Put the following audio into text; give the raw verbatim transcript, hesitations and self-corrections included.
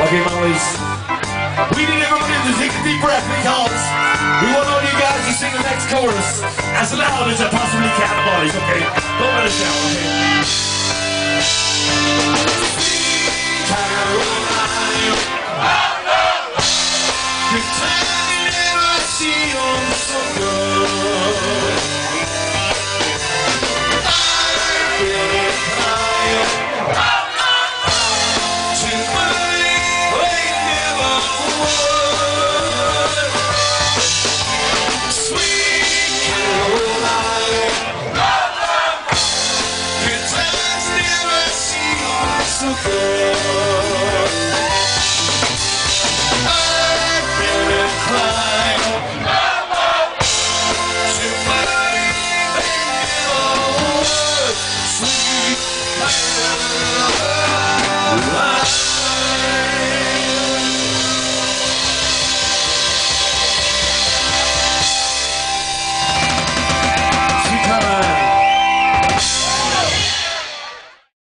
Okay, Mollies. We need everybody to take a deep breath because we want all you guys to sing the next chorus as loud as you possibly can, Mollies, okay? Don't let us down, okay?